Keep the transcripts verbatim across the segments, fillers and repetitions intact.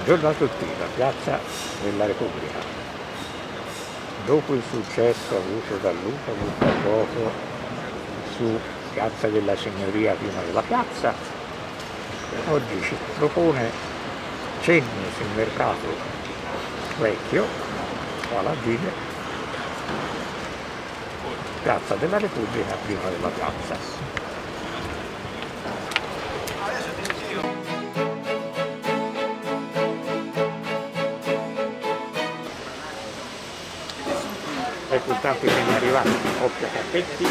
Giornata Sottile, Piazza della Repubblica. Dopo il successo avuto da Luca Buttafuoco su Piazza della Signoria prima della piazza, oggi ci propone cenni sul mercato vecchio, alla fine Piazza della Repubblica prima della piazza. Ecco intanto che è arrivato Oppia Cappetti,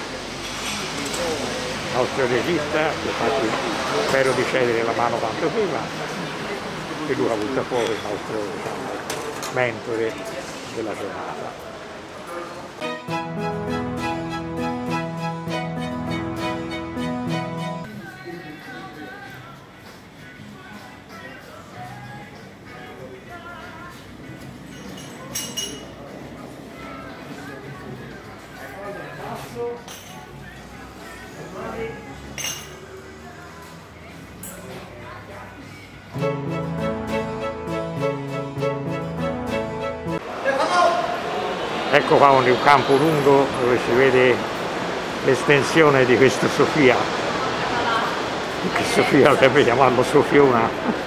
nostro regista, che infatti spero di cedere la mano quanto prima, e Luca Buttafuoco, il nostro, diciamo, mentore della giornata. Ecco qua un campo lungo dove si vede l'estensione di questo Sofia, che Sofia dovrebbe chiamarlo Sofiona.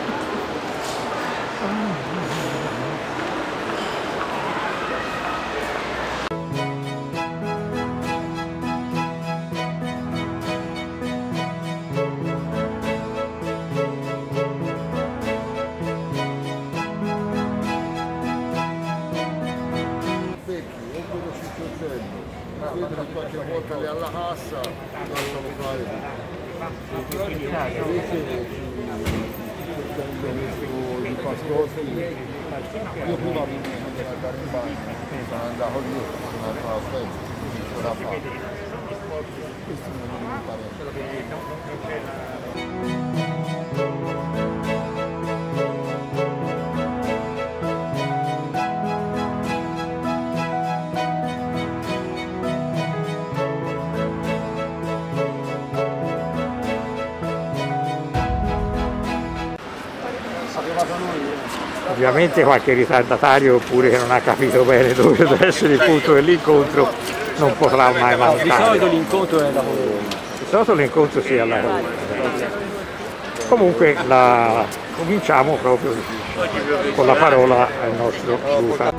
Vedono qualche volta lì alla cassa, lasciamo fare di Pastorfi. Io prima mi sono andato in bagno, sono andato lì, sono andato a festa, non ce la fa. Questo non mi pare. Ovviamente qualche ritardatario oppure che non ha capito bene dove deve essere il punto dell'incontro non potrà mai mancare. Di solito l'incontro è la Colonna. Di solito l'incontro sia alla Colonna. Comunque la... cominciamo proprio con la parola al nostro Luca.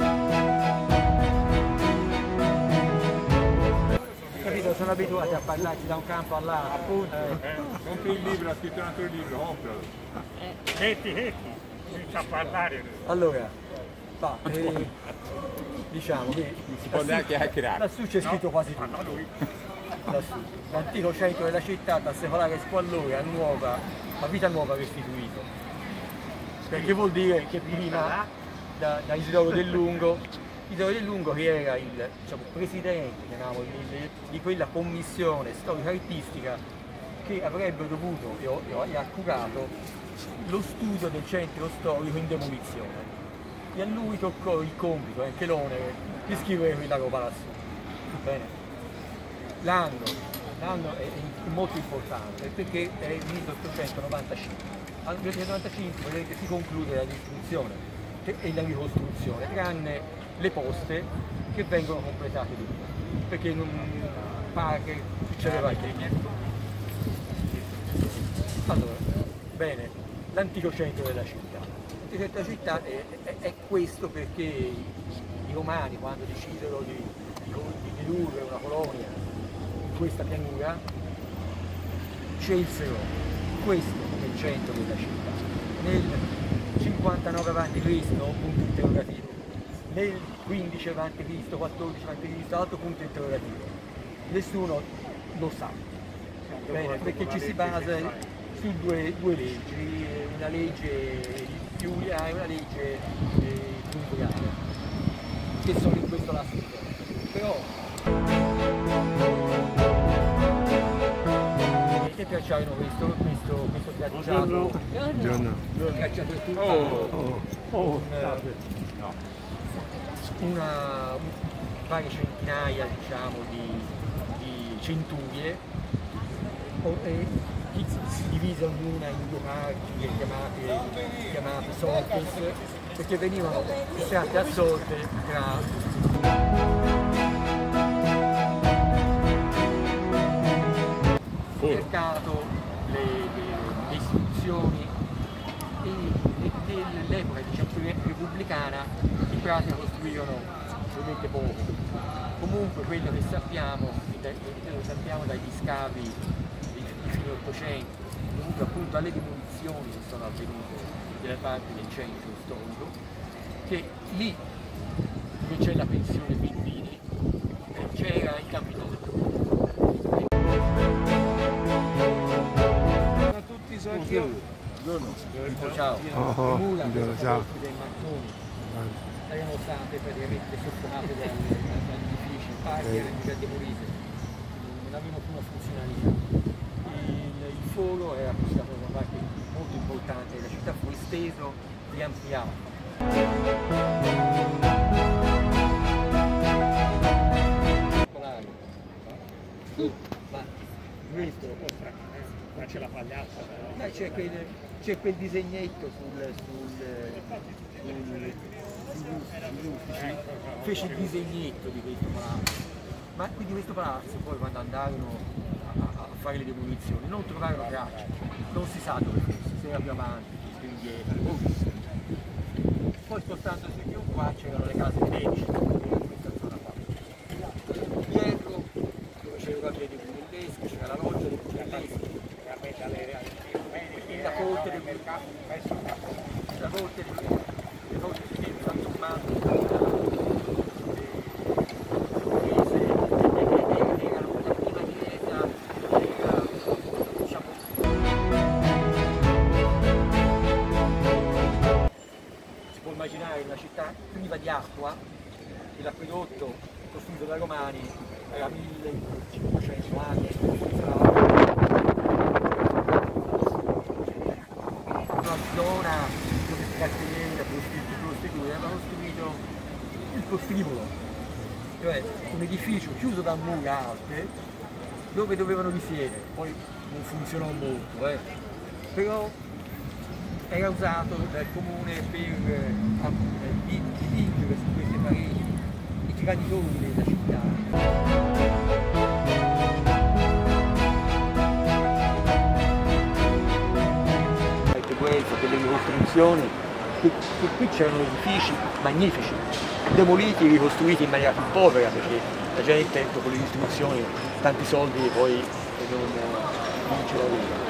Capito, sono abituati a parlarci da un campo all'altro. Appunto. Eh, compri il libro, ha scritto un altro libro, compralo. Metti, metti. A parlare. Allora, va, eh, diciamo che non si può neanche hackerare. Lassù c'è scritto no, quasi tutto. Lassù, l'antico centro della città da secolare squallore a nuova, a vita nuova restituito. Perché vuol dire che prima da, da Isidoro del Lungo, Isidoro del Lungo che era il, diciamo, presidente chiamiamolo, di, di quella commissione storico-artistica che avrebbe dovuto e ha curato lo studio del centro storico in demolizione, e a lui toccò il compito, anche l'onere, di scrivere quella roba lassù. Bene. L'anno, l'anno è, è molto importante perché è il milleottocentonovantacinque. Nel milleottocentonovantacinque vedete, si conclude la distruzione e la ricostruzione, tranne le poste che vengono completate tutte, perché non pare che succedeva anche. Allora, bene. L'antico centro della città. L'antico centro della città è, è, è questo perché i, i romani, quando decisero di, di, di ridurre una colonia in questa pianura, scelsero questo come centro della città. Nel cinquantanove avanti Cristo, punto interrogativo. Nel quindici avanti Cristo, quattordici avanti Cristo, altro punto interrogativo. Nessuno lo sa. Bene, perché ci si basa su due, due leggi, una legge giuliana e una legge giunguriana, che sono in questo lasso di tempo. Però che tracciarono questo, questo, questo tracciato, tracciato è tutto oh, oh, oh, no. una varie centinaia, diciamo, di, di centurie. Oh, e, si divise ognuna in due parti chiamate, chiamate sortes, perché venivano estratte a sorte tra mercato le, le, le istituzioni e nell'epoca diciamo, repubblicana in pratica costruirono ovviamente poco. Comunque quello che sappiamo, lo sappiamo dagli scavi di fine Ottocento, dovuto appunto alle demolizioni che sono avvenute delle parti del centro storico, che lì dove c'è la pensione Pindini c'era il Capitolio. Ciao, Oh, Mula, buongiorno, ciao. dei mattoni erano state praticamente soffocate dagli edifici, in parte erano già demolite, non avevano più una funzionalità. Il, il foro era stato una parte molto importante della città, fu esteso e ampliato. Ma questo Ma c'è la pagliaccia però. c'è quel, c'è quel disegnetto sul, sul, sul, sugli uffici, fece il disegnetto di questo palazzo, ma quindi questo palazzo poi quando andarono a, a fare le demolizioni non trovarono traccia, non si sa dove fosse, se era più avanti, più indietro, poi spostandosi più qua c'erano le case medici, in questa zona qua. Dietro dove c'era la via dei Brunelleschi, c'era la loggia dei Brunelleschi, e la corte del mercato, la corte del le corte di San Tommaso, era la prima chiesa, era, diciamo, si può immaginare una città priva di acqua, e l'acquedotto costruito dai Romani era millecinquecento anni, una zona dove si caratterizzava per prostituire, aveva costruito il postribolo, cioè un edificio chiuso da mura alte dove dovevano risiedere, poi non funzionò molto, eh. Però era usato dal comune per eh, dipingere su queste pareti i traditori della città. Delle ricostruzioni, qui, qui c'erano edifici magnifici, demoliti e ricostruiti in maniera più povera perché la gente dopo le distruzioni tanti soldi poi non, non ce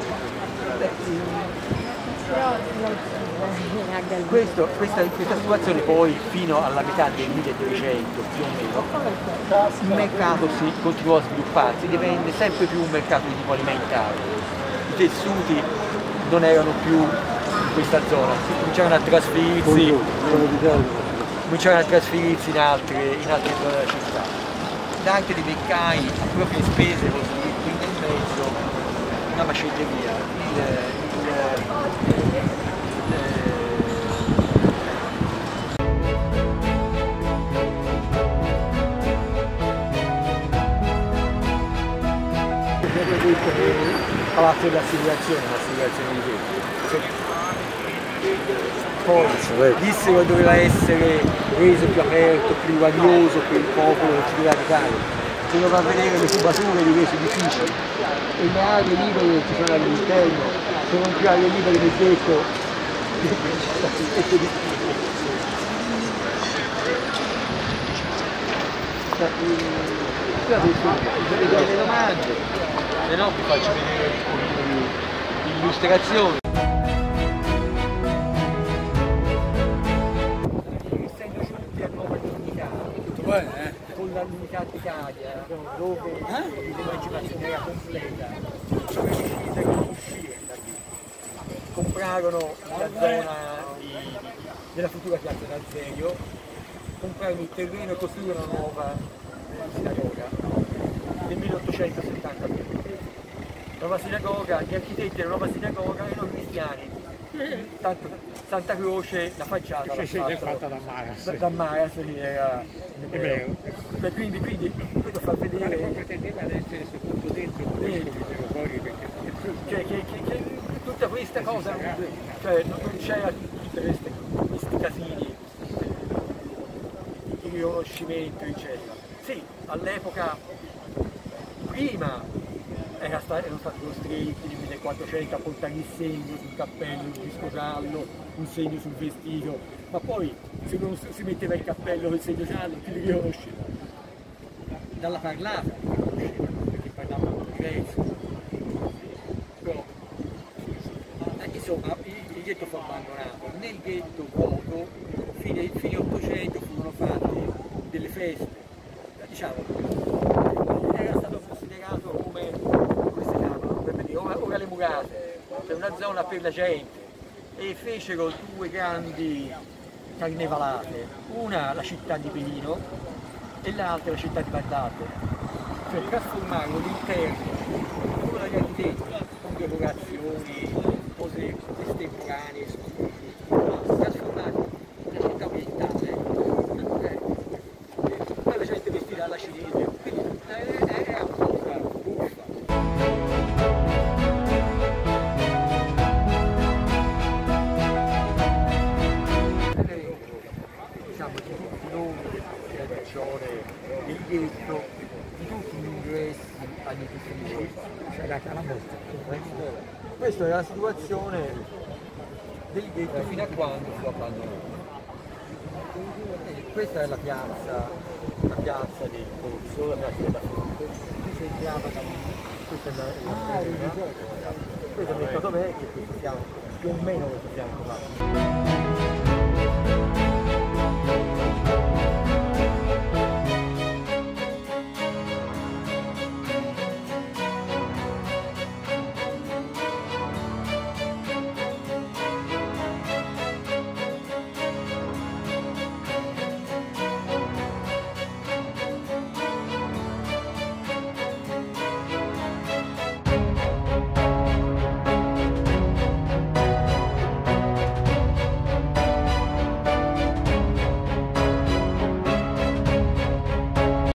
l'aveva. Questo, questa, questa situazione poi fino alla metà del milleduecento più o meno il mercato si continuò a svilupparsi, divenne sempre più un mercato di tipo alimentare, i tessuti non erano più in questa zona, si cominciarono a trasferirsi, cominciarono a trasferirsi in altre, in altre zone della città. Anche dei beccai a proprie spese costruì qui nel mezzo una macelleria. Il, il, il palazzo dell'assicurazione, l'assicurazione di questo. Poi dissero che doveva essere reso più aperto, più valioso per il popolo che ci doveva abitare. Se uno va a vedere le cubature di questi edifici e le aree libere che ci sono all'interno sono più aree libere del ghetto. Se delle domande, se no vi faccio vedere un pochino di illustrazioni. Con l'unità d'Italia, dove l'emancipazione era completa, sono riusciti a uscire da lì. Comprarono la zona di, della futura piazza d'Azeglio, comprarono il terreno e costruirono una nuova sinagoga nel milleottocentosettantadue. Nuova sinagoga, gli architetti della nuova sinagoga erano cristiani. Tanto Santa Croce, la facciata Sì, sì, è fatta da Maras. da, da Maras che era ebreo. E quindi, quindi questo fa vedere pretendeva di essere sepolto dentro, questo che fuori perché Cioè, che, che, che tutta questa cosa, cioè non c'era tutti questi casini di riconoscimento, eccetera. Sì, all'epoca, prima era sta, erano stati costretti nel millequattrocento a portare il segno sul cappello, il disco giallo, un segno sul vestito, ma poi se non si metteva il cappello con il segno giallo, chi li riconosceva? Dalla parlata li riconoscevano, perché parlavano diverso. Però, insomma, il, il ghetto fu abbandonato. Nel ghetto vuoto, fine, fine ottocento furono fatte delle feste, diciamo, era stato considerato come, come si chiamano, per dire, ora, ora le murate, cioè una zona per la gente, e fecero due grandi carnevalate, una la città di Pelino e l'altra la città di Bardate, cioè trasformarono l'interno come dagli architetti, con decorazioni, cose estemporanee, trasformati la città orientale, poi la gente vestita alla cinese, quindi era una cosa buffa. Diciamo di tutti noi, della zone del ghetto, di tutti gli ingressi agli edifici, questa è la situazione del ghetto fino a quando fu abbandonato. E questa è la piazza, la piazza del Corso, la piazza della Fonte, qui si entrava da lì, questa è la, la strada, questo è il mercato vecchio, questo siamo più o meno lo possiamo trovare.